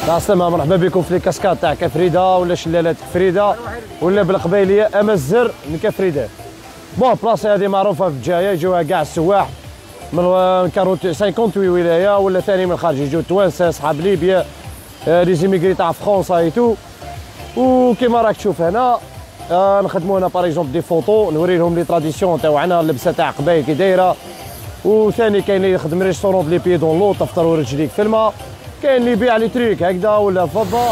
السلامة، مرحبا بكم في الكاسكاد تاع كفريده ولا شلالات كفريده ولا بالقبيليه امازر من كفريده. بون بلاصه هذه معروفه في الجايه، يجوها كاع السواح من 58 ولايه ولا ثاني من الخارج، يجوا توانسه اصحاب ليبيا لي زيميغري تاع فرنسا اي تو. وكيما راك تشوف هنا نخدموا هنا باغ اكزومبل دي فوتو، نوري لهم لي تراديسيون تاعنا، اللبسه تاع قبايل كي دايره. وثاني كاين اللي يخدم ريستورون بلي بي دون لو، تفطر رجليك في الماء. كاين اللي يبيع لي تريك هكذا ولا فضه.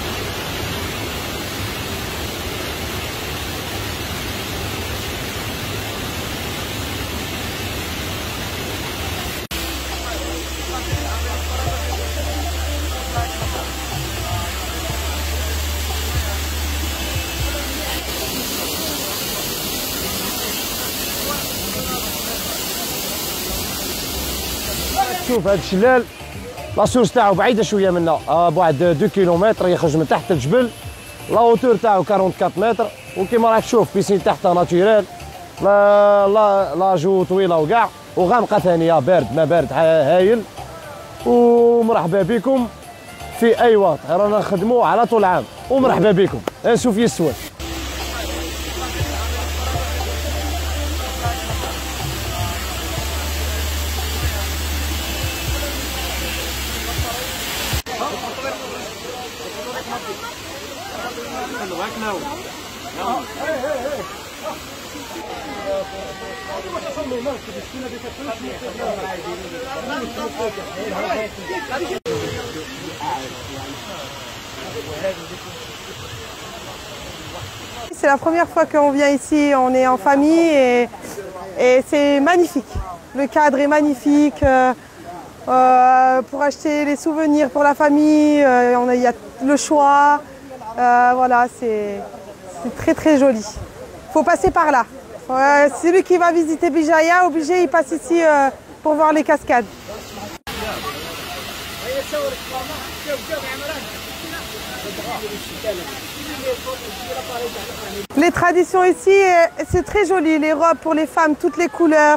شوف هذا الشلال لاسورس تاعو بعيده شويه منا، بواحد 2 كيلومتر، يخرج من تحت الجبل. لا اوتور تاعو 44 متر، وكيما راك تشوف بيسين تحتها ناتوريل، لا جو طويله وكاع، وغامقه ثانيه، بارد ما بارد هايل. ومرحبا بكم في اي وقت، رانا نخدموا على طول العام، ومرحبا بكم. نشوف يسوى. C'est la première fois qu'on vient ici, on est en famille et c'est magnifique. Le cadre est magnifique. Pour acheter les souvenirs pour la famille, il y a le choix. Voilà, c'est très très joli. Il faut passer par là. Celui qui va visiter Bijaya, obligé, il passe ici pour voir les cascades. Les traditions ici, c'est très joli. Les robes pour les femmes, toutes les couleurs,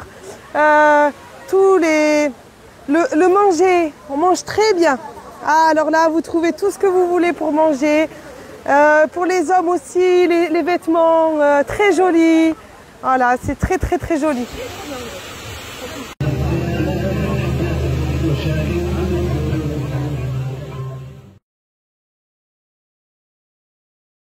le manger, on mange très bien. Alors là, vous trouvez tout ce que vous voulez pour manger. Pour les hommes aussi, les vêtements, très jolis. Voilà, c'est très très très joli.